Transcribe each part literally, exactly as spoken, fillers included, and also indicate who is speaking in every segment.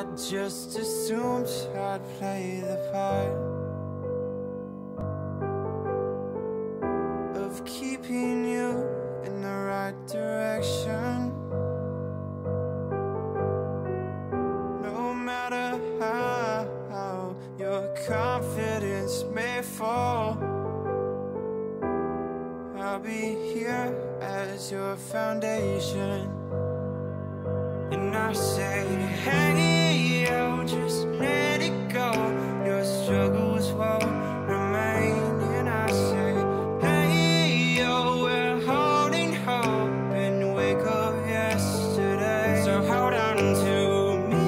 Speaker 1: just assumed I'd play the part of keeping you in the right direction. No matter how, how your confidence may fall, I'll be here as your foundation. And I say, hey, yo, just let it go. Your struggles won't remain. And I say, hey, yo, we're holding hope and wake up yesterday. So hold on to me.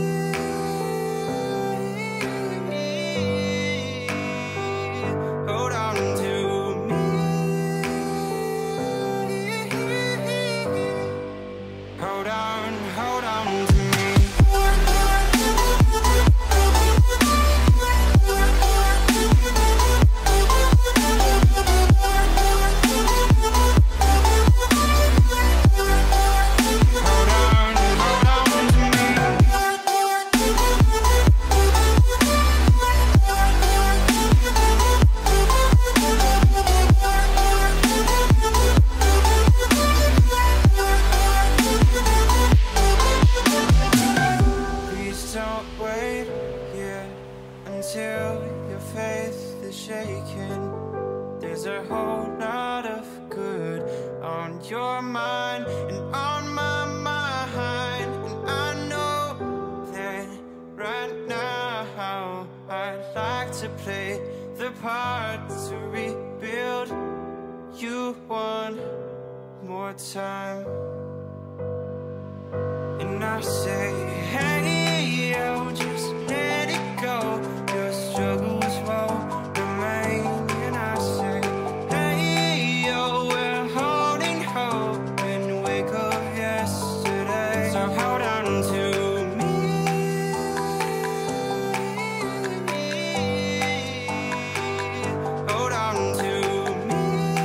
Speaker 1: Hold on to me. Hold on, hold on to me. Until your faith is shaken, there's a whole lot of good on your mind and on my mind. And I know that right now I'd like to play the part to rebuild you one more time. And I say, hey, yo, just let it go. Your struggles won't remain. And I say, hey, yo, we're holding hope and wake up yesterday. So hold on to me. Hold on to me.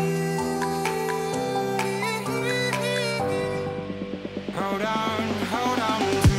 Speaker 1: Hold on, hold on to me.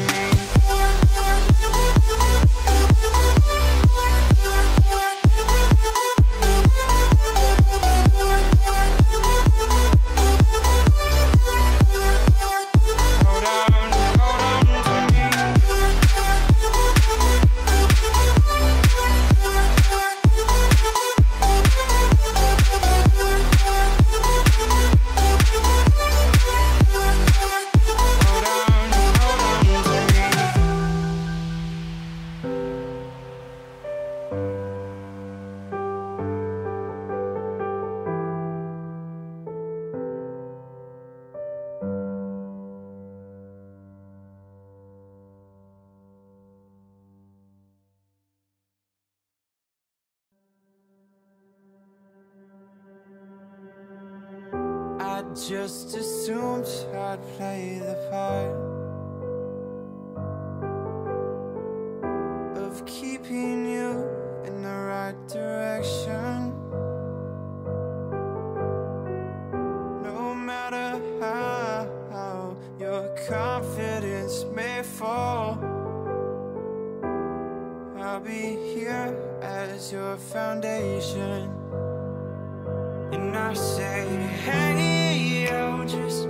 Speaker 1: I just assumed I'd play the part of keeping you in the right direction. No matter how, how your confidence may fall, I'll be here as your foundation. And I say, hey, yo, just